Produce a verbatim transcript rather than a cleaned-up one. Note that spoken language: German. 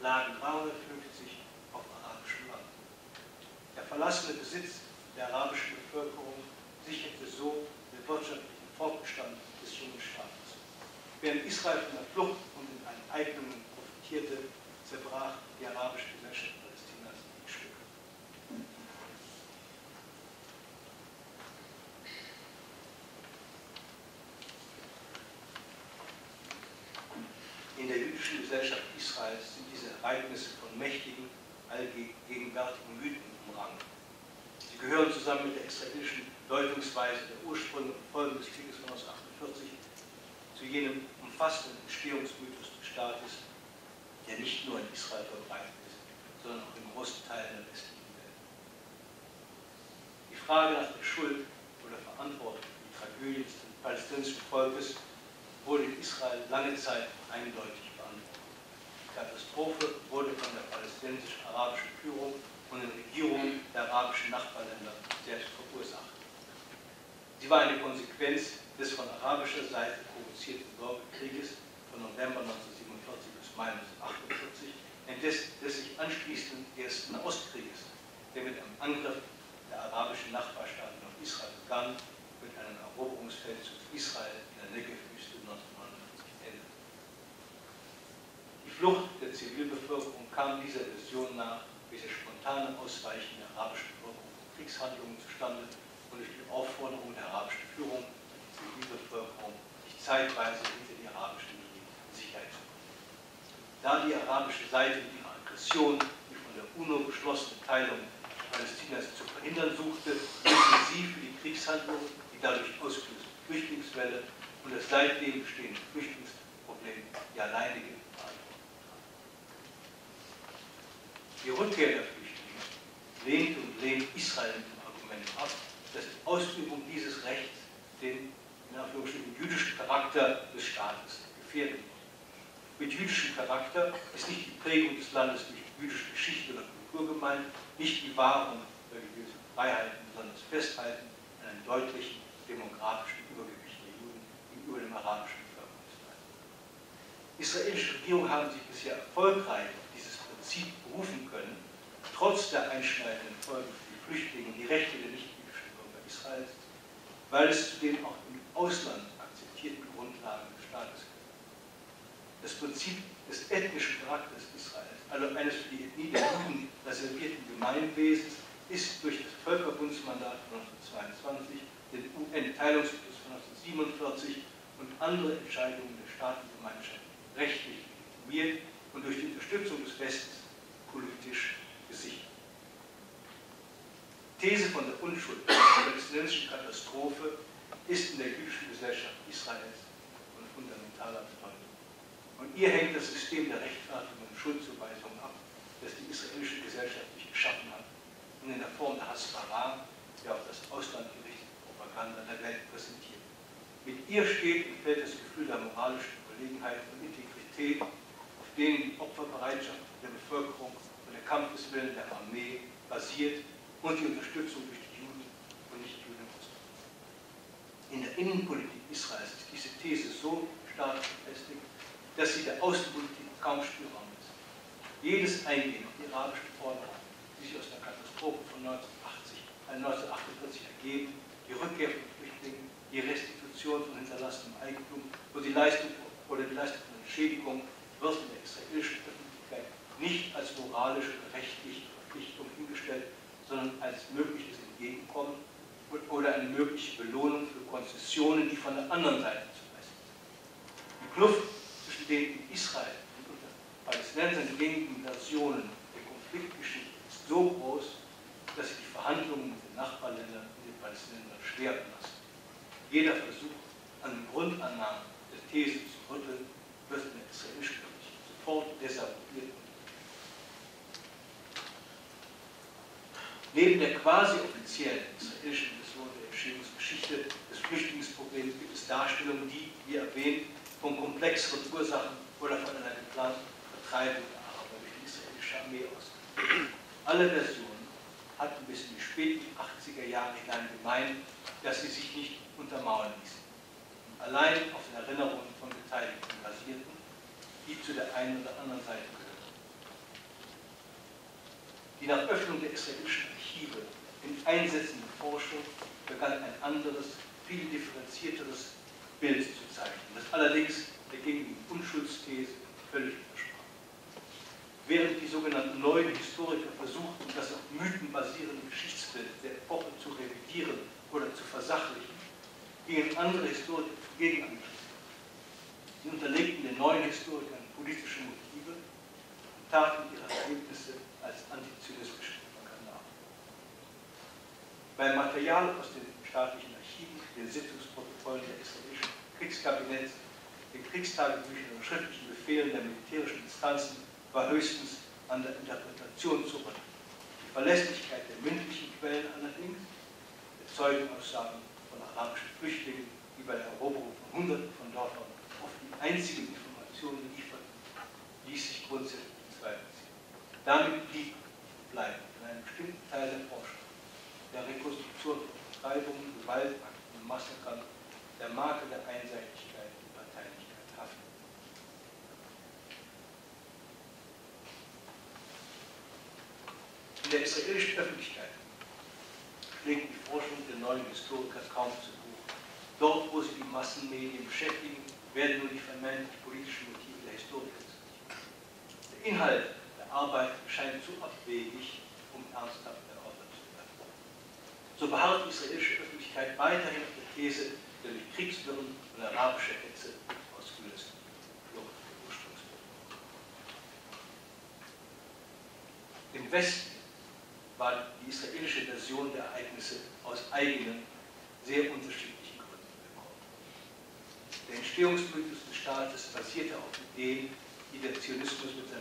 lagen dreihundertfünfzig auf arabischem Land. Der verlassene Besitz der arabischen Bevölkerung sicherte so den wirtschaftlichen Fortbestand des jungen Staates. Während Israel von der Flucht und den Enteignungen profitierte, zerbrach die arabische Gesellschaft Palästinas in Stücke. In der jüdischen Gesellschaft Israels sind diese Ereignisse von mächtigen, allgegenwärtigen Mythen umrankt. Sie gehören zusammen mit der israelischen Deutungsweise der Ursprünge und Folgen des Krieges von neunzehnhundertachtundvierzig zu jenem umfassenden Entstehungsmythos des Staates, der nicht nur in Israel verbreitet ist, sondern auch in großen Teilen der westlichen Welt. Die Frage nach der Schuld oder Verantwortung für die Tragödie des palästinensischen Volkes wurde in Israel lange Zeit eindeutig beantwortet. Die Katastrophe wurde von der palästinensisch-arabischen Führung und den Regierungen der arabischen Nachbarländer selbst verursacht. Sie war eine Konsequenz des von arabischer Seite provozierten Bürgerkrieges von November neunzehnhundertsiebenundvierzig bis Mai neunzehnhundertachtundvierzig und des, des sich anschließenden ersten Ostkrieges, der mit einem Angriff der arabischen Nachbarstaaten auf Israel begann, mit einem Eroberungsfeldzug Israel in der Negev-Wüste neunzehnhundertneunundvierzig endete. Die Flucht der Zivilbevölkerung kam dieser Version nach durch das spontane Ausweichen der arabischen Bevölkerung von Kriegshandlungen zustande und durch die Aufforderung der arabischen Führung, die Zivilbevölkerung sich zeitweise hinter die arabische Linie in Sicherheit zu bringen. Da die arabische Seite mit ihrer Aggression die von der UNO beschlossene Teilung Palästinas zu verhindern suchte, nutzte sie für die Kriegshandlungen die dadurch ausgelöste Flüchtlingswelle und das seitdem bestehende Flüchtlingsproblem die alleinige Verantwortung trug. Die Rückkehr der Flüchtlinge lehnte und lehnt Israel mit dem Argument ab, dass die Ausübung dieses Rechts den in Anführungsstrichen jüdischen Charakter des Staates gefährden wird. Mit jüdischem Charakter ist nicht die Prägung des Landes durch jüdische Geschichte oder Kultur gemeint, nicht die Wahrung religiöser Freiheiten, sondern das Festhalten an einem deutlichen demografischen Übergewicht der Juden gegenüber dem arabischen Bevölkerungsteil. Israelische Regierungen haben sich bisher erfolgreich auf dieses Prinzip berufen können, trotz der einschneidenden Folgen für die Flüchtlinge und die Rechte der nicht-jüdischen Bürger Israels, weil es zu den auch im Ausland akzeptierten Grundlagen des Staates gehört. Das Prinzip des ethnischen Charakters Israels, also eines für die Ethnie der Juden reservierten Gemeinwesens, ist durch das Völkerbundsmandat von neunzehnhundertzweiundzwanzig, den U N-Teilungsbeschluss von neunzehnhundertsiebenundvierzig und andere Entscheidungen der Staatengemeinschaft rechtlich legitimiert und durch die Unterstützung des Westens politisch gesichert. Die These von der Unschuld der palästinensischen Katastrophe ist in der jüdischen Gesellschaft Israels von fundamentaler Bedeutung. Und ihr hängt das System der Rechtfertigung und Schuldzuweisung ab, das die israelische Gesellschaft sich geschaffen hat und in der Form der Hasbara, der auf das Ausland gerichtete Propaganda der Welt präsentiert. Mit ihr steht und fällt das Gefühl der moralischen Überlegenheit und Integrität, auf denen die Opferbereitschaft der Bevölkerung und der Kampfeswillen der Armee basiert und die Unterstützung durch die Juden und Nichtjuden ausmacht. In der Innenpolitik Israels ist diese These so stark befestigt, dass sie der Außenpolitik kaum Spielraum ist. Jedes Eingehen auf die arabischen Forderungen, die sich aus der Katastrophe von neunzehnhundertachtundvierzig ergeben, die Rückkehr von Flüchtlingen, die Restitution von hinterlassenem Eigentum oder die Leistung, oder die Leistung von Entschädigung, wird in der israelischen Öffentlichkeit nicht als moralische oder rechtliche Verpflichtung hingestellt, sondern als mögliches Entgegenkommen oder eine mögliche Belohnung für Konzessionen, die von der anderen Seite zu leisten sind. Die Kluft zwischen den in Israel und unter Palästinensern gängigen Versionen der Konfliktgeschichte ist so groß, dass sie die Verhandlungen mit den Nachbarländern und den Palästinensern schwer belasten. Jeder Versuch, an den Grundannahmen der These zu rütteln, wird in der israelischen Politik sofort desavouiert. Neben der quasi offiziellen israelischen Version der Entstehungsgeschichte des Flüchtlingsproblems gibt es Darstellungen, die, wie erwähnt, von komplexeren Ursachen oder von einer geplanten Vertreibung der Araber durch die israelische Armee ausgehen. Alle Versionen hatten bis in die späten achtziger Jahre hinein gemeint, dass sie sich nicht untermauern ließen und allein auf den Erinnerungen von Beteiligten basierten, die zu der einen oder anderen Seite gehörten. Die nach Öffnung der israelischen Archive in einsetzende Forschung begann ein anderes, viel differenzierteres Bild zu zeichnen, das allerdings der gängigen Unschuldsthese völlig widersprach. Während die sogenannten neuen Historiker versuchten, das auf Mythen basierende Geschichtsbild der Epoche zu revidieren oder zu versachlichen, gingen andere Historiker zu Gegenangriffen. Sie unterlegten den neuen Historikern politische Motive und taten ihre Ergebnisse als antizionistische Propaganda ab. Beim Material aus den staatlichen Archiven, den Sitzungsprotokollen der israelischen Kriegskabinetts, den Kriegstagebüchern und schriftlichen Befehlen der militärischen Instanzen war höchstens an der Interpretation zu rütteln. Die Verlässlichkeit der mündlichen Quellen allerdings, der Zeugenaussagen von arabischen Flüchtlingen, die bei der Eroberung von Hunderten von Dörfern oft die einzigen Informationen lieferten, ließ sich grundsätzlich in Zweifel ziehen. Damit blieb und bleibt in einem bestimmten Teil der Forschung, der Rekonstruktion von Vertreibungen, Gewaltakten und Massakern, der Marke der Einseitigkeit und Parteilichkeit haften. In der israelischen Öffentlichkeit schlägt die Forschung der neuen Historiker kaum zu Buche. Dort, wo sie die Massenmedien beschäftigen, werden nur die vermeintlich politischen Motive der Historiker diskutiert. Der Inhalt der Arbeit scheint zu abwegig, um ernsthaft erörtert zu werden. So beharrt die israelische Öffentlichkeit weiterhin auf der These der durch Kriegswirren und arabische Hetze ausgelösten Flucht der Ursprungsbevölkerung. Im Westen war die israelische Version der Ereignisse aus eigenen, sehr unterschiedlichen Gründen gekommen. Der Entstehungsmythos des Staates basierte auf Ideen, die der Zionismus mit seiner